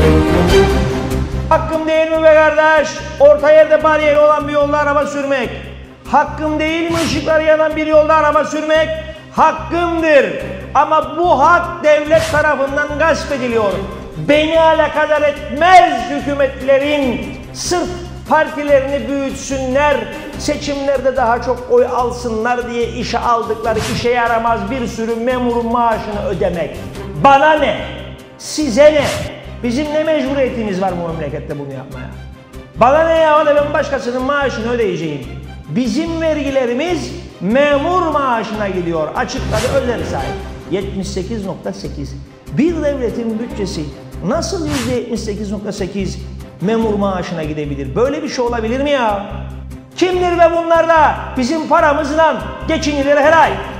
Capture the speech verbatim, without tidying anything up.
Hakkım değil mi be kardeş? Orta yerde bariyeri olan bir yolda araba sürmek. Hakkım değil mi ışıkları yanan bir yolda araba sürmek? Hakkımdır. Ama bu hak devlet tarafından gasp ediliyor. Beni alakadar etmez hükümetlerin sırf partilerini büyütsünler, seçimlerde daha çok oy alsınlar diye işe aldıkları işe yaramaz bir sürü memurun maaşını ödemek. Bana ne? Size ne? Bizim ne mecburiyetimiz var bu memlekette bunu yapmaya? Bana ne ya da ben başkasının maaşını ödeyeceğim. Bizim vergilerimiz memur maaşına gidiyor. Açıkladı Özer sahip. yetmiş sekiz nokta sekiz. Bir devletin bütçesi nasıl yüzde yetmiş sekiz nokta sekiz memur maaşına gidebilir? Böyle bir şey olabilir mi ya? Kimdir ve bunlarla bizim paramızla geçinilir her ay?